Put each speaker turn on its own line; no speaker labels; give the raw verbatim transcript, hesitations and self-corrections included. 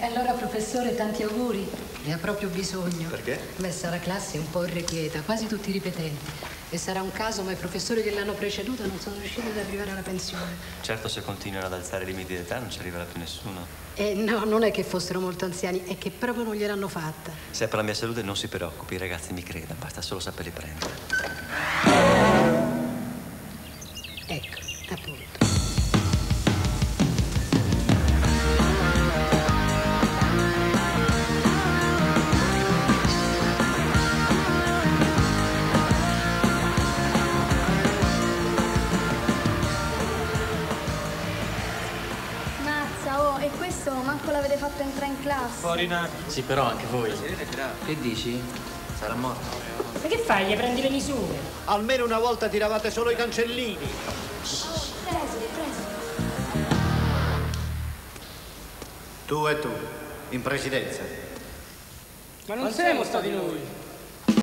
allora, professore, tanti auguri. Ne ha proprio bisogno.
Perché?
Beh, sarà classe un po' irrequieta, quasi tutti ripetenti. E sarà un caso, ma i professori che l'hanno preceduta non sono riusciti ad arrivare alla pensione.
Certo, se continuano ad alzare i limiti d'età non ci arriverà più nessuno.
Eh no, non è che fossero molto anziani, è che proprio non gliel'hanno fatta.
Se è per la mia salute non si preoccupi, i ragazzi mi credano, basta solo saperli prendere.
Ecco, appunto.
E questo manco l'avete fatto entrare in classe.
Fuori nato.
Sì, però anche voi. Che dici? Sarà morto.
Ma che fai? Gli prendi le misure?
Almeno una volta tiravate solo i cancellini.
Preside, preside.
Tu e tu, in presidenza.
Ma non, non siamo stati noi.